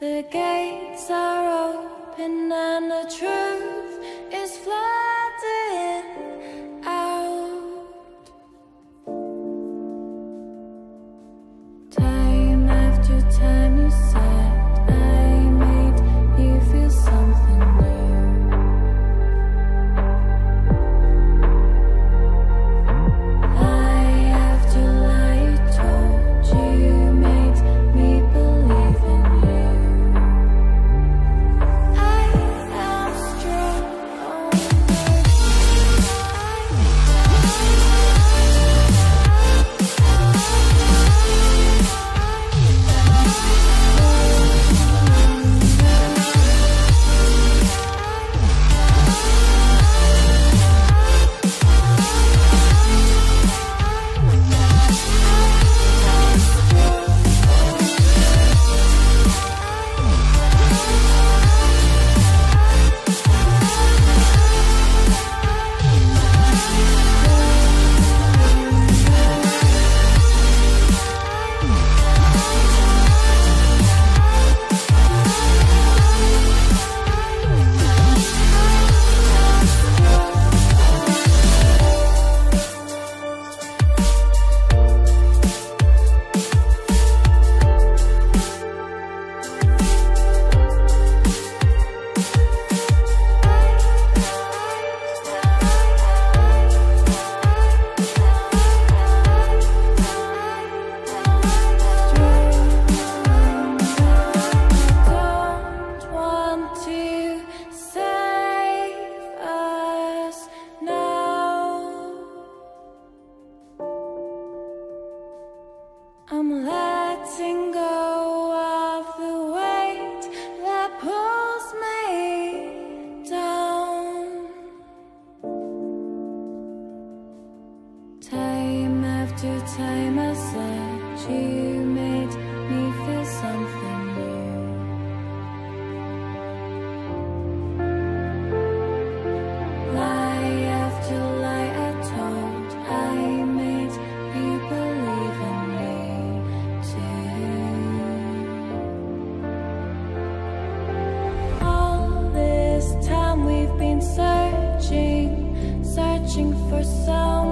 The gates are open and the truth is flooding out. Time after time you said I made you feel something new. Lie after lie you told you made me believe in you. I am strong. I'm letting go of the weight that pulls me down. Time after time I said you made me feel something new. Lie after lie I told I made you believe in me. All this time we've been searching for some